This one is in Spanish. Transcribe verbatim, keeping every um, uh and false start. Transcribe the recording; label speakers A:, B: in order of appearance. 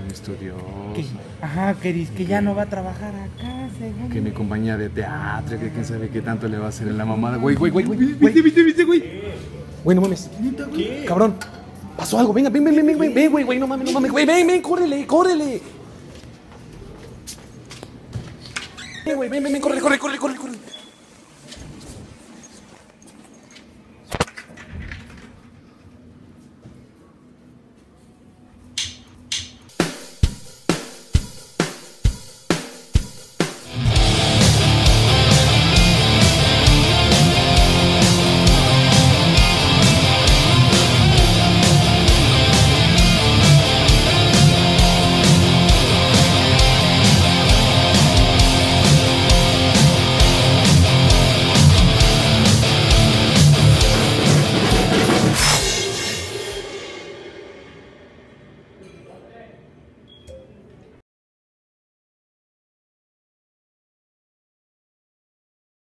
A: estudioso.
B: Que, ajá, que dice que ya no va a trabajar acá, según.
A: Que mi compañía de teatro, que quién sabe qué tanto le va a hacer en la mamada. Güey, güey, güey, güey. ¿Viste, viste, viste, güey? Güey, no mames.
C: ¿Qué?
A: Cabrón. Pasó algo. Venga, ven, ven, ven, ven, ven, ven, güey, güey, no mames, no mames. Güey, ven, ven, córrele, córrele. Ven, güey, ven, ven, ven, córrele, córrele, córrele, córrele.